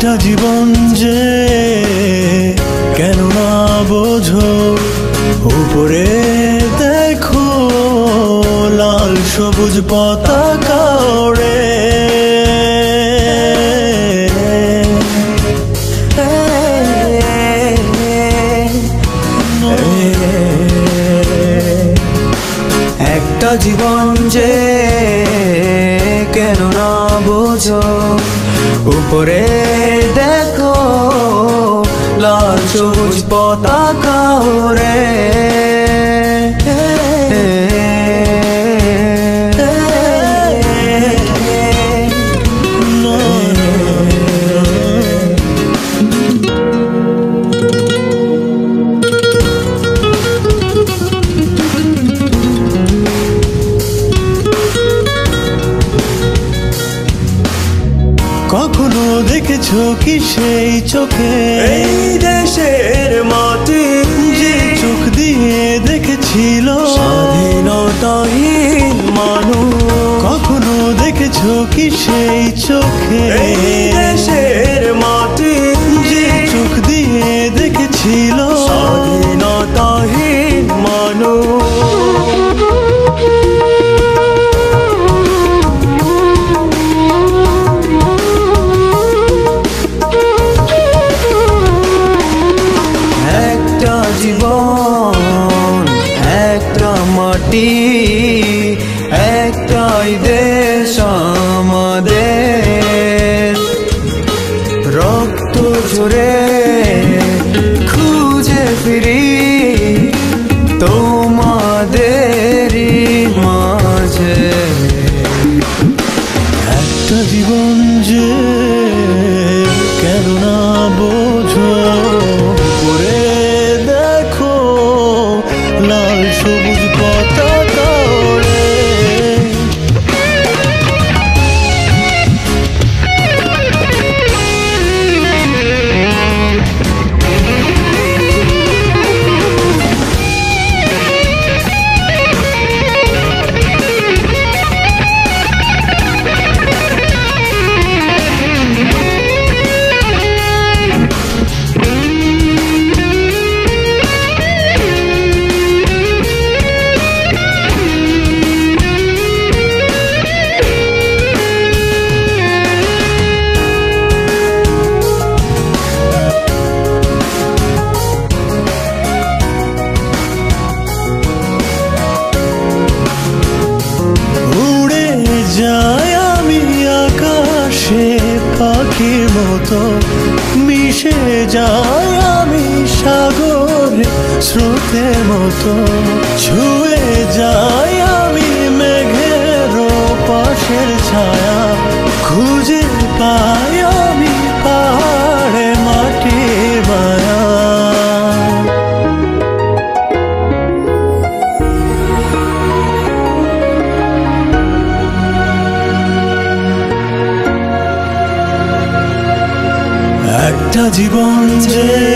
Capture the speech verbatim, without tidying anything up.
একটা জীবন যে কেন না বোঝো, উপরে দেখো লাল সবুজ পতাকা ওড়ে। একটা জীবন যে কেন না বোঝো, উপরে দেখো লাল সবুজ পতাকা ওড়ে। কখনো দেখেছো কি সেই চোখে এই দেশের মাটি, যে চোখ দিয়ে দেখেছিল স্বাধীনতাহীন মানুষ? কখনো দেখেছো কি সেই চোখে এই দেশের মাটি, যে চোখ দিয়ে দেখেছিল স্বাধীনতাহীন মানুষ? জীবন একটা মাটি, একটাই দেশ আমাদের, রক্ত ঝরে খুঁজে ফিরি তোমাদেরই মাঝে। একটা জীবন যে কেন না বোঝো, উপরে দেখো লাল সবুজ পতাকা ওড়ে। যাই আমি আকাশে পাখির মতো, মিশে যাই আমি সাগরে স্রোতের মতো, ছুঁয়ে যাই আমি মেঘের পাশের ছায়া, খুঁজে পাই আমি পাহাড়ে মাটির মায়া। একটা জীবন যে